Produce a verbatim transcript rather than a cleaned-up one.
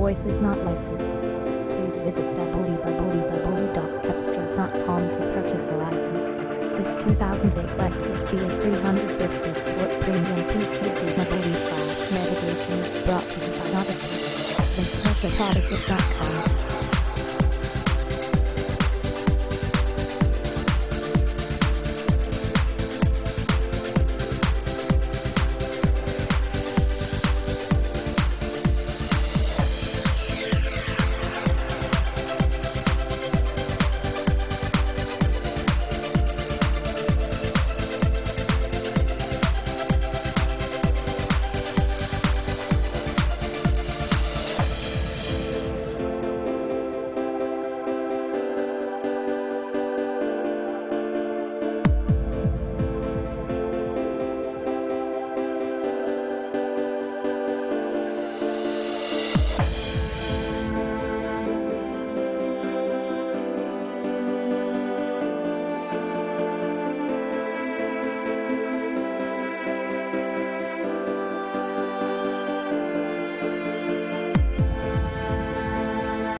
voice is not licensed. Please visit w w w dot cepstral dot com to purchase a license. This two thousand eight Lexus G S three fifty Sport Premium P C D W five navigation is brought to you by Odyssey. Visit cepstral dot com.